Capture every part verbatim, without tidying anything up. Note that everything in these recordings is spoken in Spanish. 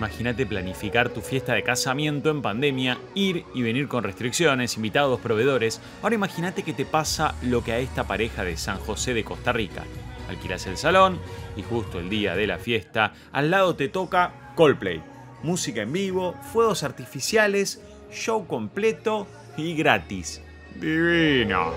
imagínate planificar tu fiesta de casamiento en pandemia, ir y venir con restricciones, invitados, proveedores. Ahora imagínate que te pasa lo que a esta pareja de San José de Costa Rica. Alquilas el salón y justo el día de la fiesta, al lado te toca Coldplay. Música en vivo, fuegos artificiales, show completo y gratis. ¡Divino!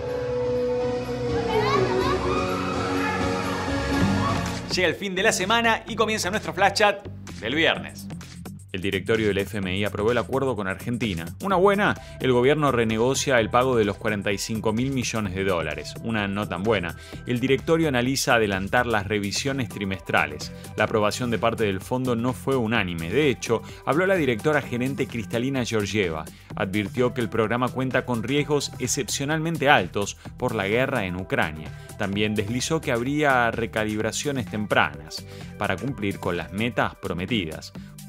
Llega el fin de la semana y comienza nuestro flash chat del viernes. El directorio del F M I aprobó el acuerdo con Argentina. Una buena, el gobierno renegocia el pago de los cuarenta y cinco mil millones de dólares. Una no tan buena, el directorio analiza adelantar las revisiones trimestrales. La aprobación de parte del fondo no fue unánime. De hecho, habló la directora gerente Kristalina Georgieva. Advirtió que el programa cuenta con riesgos excepcionalmente altos por la guerra en Ucrania. También deslizó que habría recalibraciones tempranas para cumplir con las metas prometidas.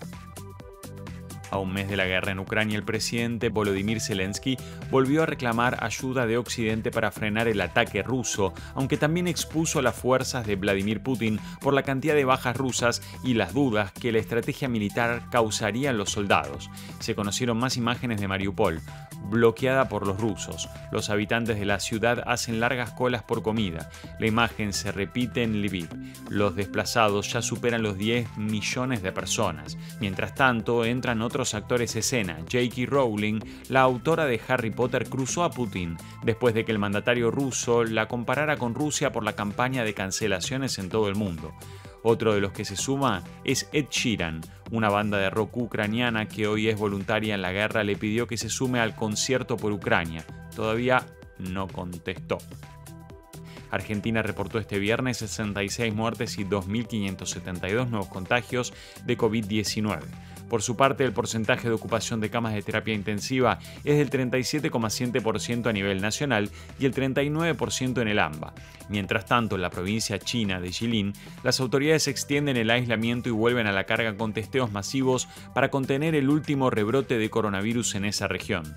A un mes de la guerra en Ucrania, el presidente Volodymyr Zelensky volvió a reclamar ayuda de Occidente para frenar el ataque ruso, aunque también expuso a las fuerzas de Vladimir Putin por la cantidad de bajas rusas y las dudas que la estrategia militar causaría en los soldados. Se conocieron más imágenes de Mariupol, bloqueada por los rusos. Los habitantes de la ciudad hacen largas colas por comida. La imagen se repite en Lviv. Los desplazados ya superan los diez millones de personas. Mientras tanto, entran otros actores escena. J K Rowling, la autora de Harry Potter, cruzó a Putin después de que el mandatario ruso la comparara con Rusia por la campaña de cancelaciones en todo el mundo. Otro de los que se suma es Ed Sheeran. Una banda de rock ucraniana que hoy es voluntaria en la guerra le pidió que se sume al concierto por Ucrania. Todavía no contestó. Argentina reportó este viernes sesenta y seis muertes y dos mil quinientos setenta y dos nuevos contagios de COVID diecinueve. Por su parte, el porcentaje de ocupación de camas de terapia intensiva es del treinta y siete coma siete por ciento a nivel nacional y el treinta y nueve por ciento en el A M B A. Mientras tanto, en la provincia china de Jilin, las autoridades extienden el aislamiento y vuelven a la carga con testeos masivos para contener el último rebrote de coronavirus en esa región.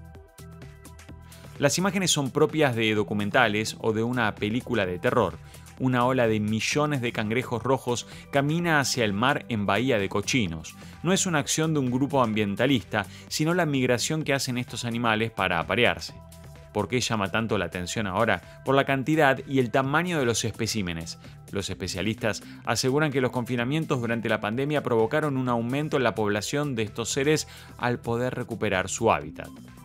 Las imágenes son propias de documentales o de una película de terror. Una ola de millones de cangrejos rojos camina hacia el mar en Bahía de Cochinos. No es una acción de un grupo ambientalista, sino la migración que hacen estos animales para aparearse. ¿Por qué llama tanto la atención ahora? Por la cantidad y el tamaño de los especímenes. Los especialistas aseguran que los confinamientos durante la pandemia provocaron un aumento en la población de estos seres al poder recuperar su hábitat.